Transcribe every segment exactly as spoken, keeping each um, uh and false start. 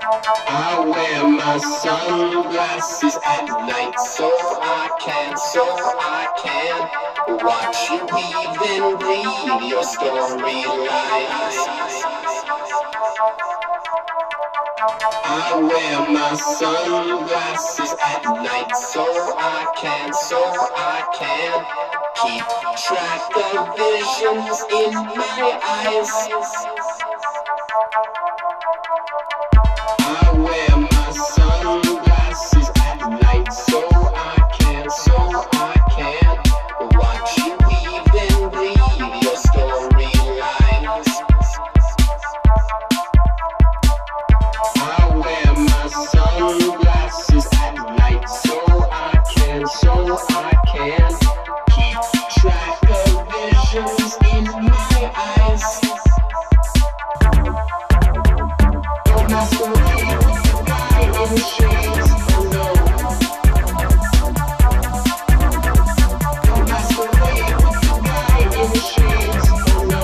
I wear my sunglasses at night so I can, so I can watch you weave and read your storylines. I wear my sunglasses at night so I can, so I can keep track of visions in my eyes. I wear my sunglasses at night so I can, so I can watch you weave and read your storylines. I wear my sunglasses at night so I can, so I can keep track of visions in my eyes. Don't masquerade with the guy in shades, oh no. Don't masquerade with the guy in shades, oh no.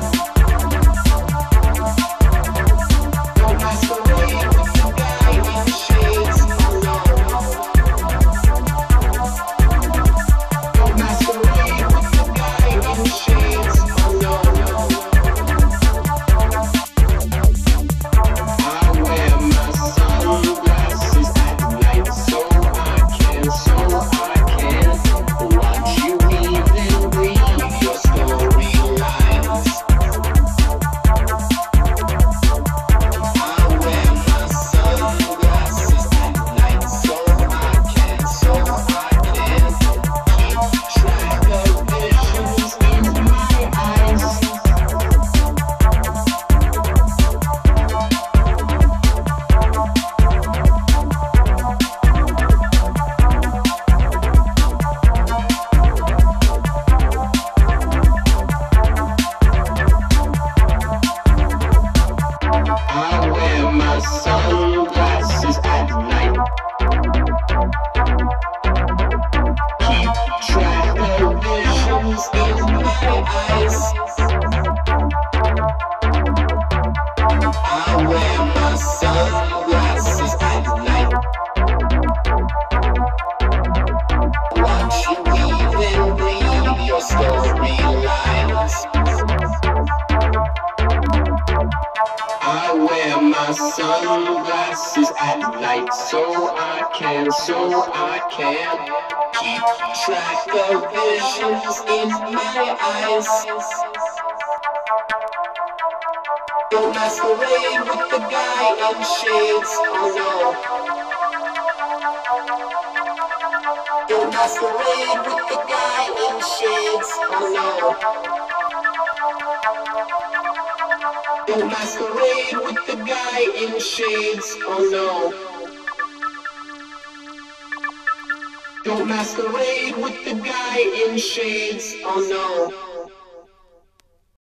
Don't masquerade with the guy in shades, oh no. Don't masquerade with the guy in shades, oh no. I wear my sunglasses at night so I can, so I can watch you weave and read your storylines. I wear my sunglasses at night so I can, so I can keep track of visions in my eyes. I wear my sunglasses at night. Keep track of visions in my eyes. I wear my sunglasses at night. Watch you weave and read your storylines. I wear my sunglasses at night so I can, so I can keep track of visions in my eyes. Don't masquerade with the guy in shades, oh no. Don't masquerade with the guy in shades, oh no. Don't masquerade with the guy in shades, oh no. Don't masquerade with the guy in shades, oh no.